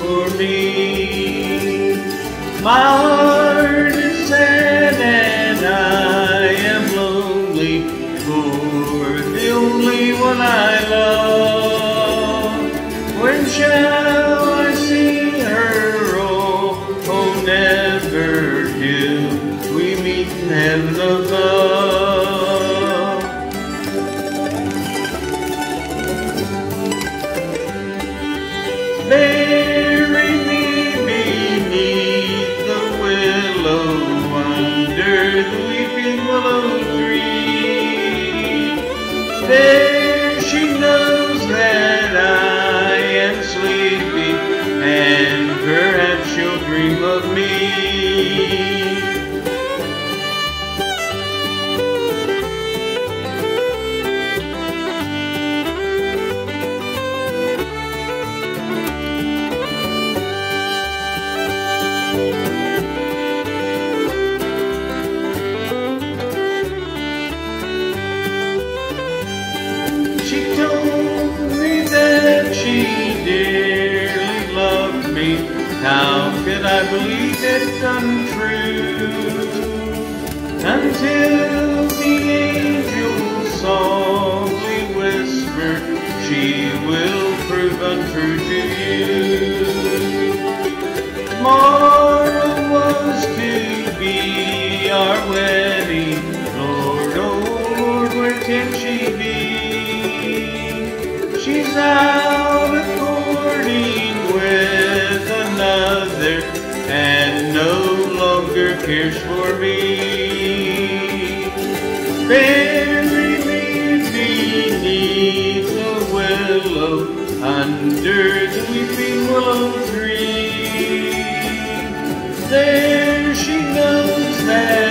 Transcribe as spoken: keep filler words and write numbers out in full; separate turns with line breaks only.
for me. My heart is sad and I am lonely for the only one I love. When shall I see her? Oh, oh, never till we meet in heaven above. Bury me beneath the willow, under the weeping willow tree. There she knows that I am sleepy, and perhaps she'll dream of me. She told me that she dearly loved me. How could I believe it untrue? Until the angels softly whispered, she will prove untrue to you. Tomorrow was to be our wedding. Lord, oh Lord, where can she be? She's out a-courting with another and no longer cares for me. Bury me beneath the willow, under the weeping willow tree. There she knows that